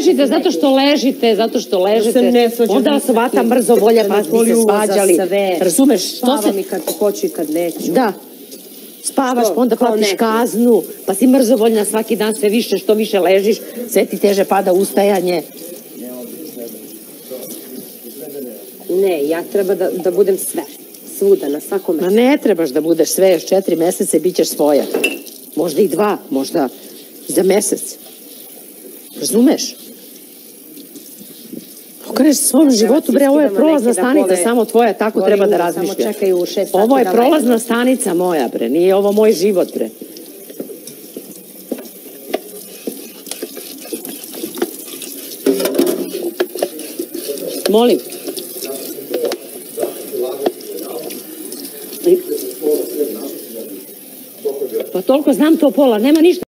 ležite, zato što ležite, onda vas ovata mrzo volja, pa bi se svađali, razumeš? Spavam i kad hoću i kad neću. Da, spavaš, pa onda platiš kaznu, pa si mrzovoljna svaki dan sve više, što više ležiš, sve ti teže pada ustajanje. Ne, ja treba da budem sve, svuda, na svakom mestu. Ma ne trebaš da budeš sve, još 4 meseca i bit ćeš svoja. Možda i 2, možda za mesec. Razumeš? Okreneš se svom životu, bre, ovo je prolazna stanica, samo tvoja, tako treba da razmišljaš. Ovo je prolazna stanica moja, bre, nije ovo moj život, bre. Molim. Pa toliko znam to pola, nema ništa.